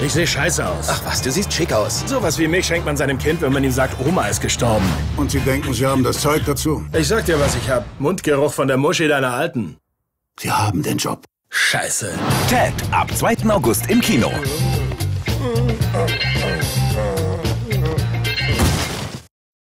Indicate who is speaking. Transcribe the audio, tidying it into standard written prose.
Speaker 1: Ich sehe scheiße aus.
Speaker 2: Ach was, du siehst schick aus.
Speaker 1: Sowas wie mich schenkt man seinem Kind, wenn man ihm sagt, Oma ist gestorben.
Speaker 3: Und Sie denken, Sie haben das Zeug dazu?
Speaker 1: Ich sag dir, was ich hab. Mundgeruch von der Muschi deiner Alten.
Speaker 3: Sie haben den Job.
Speaker 1: Scheiße.
Speaker 4: Ted, ab 2. August im Kino.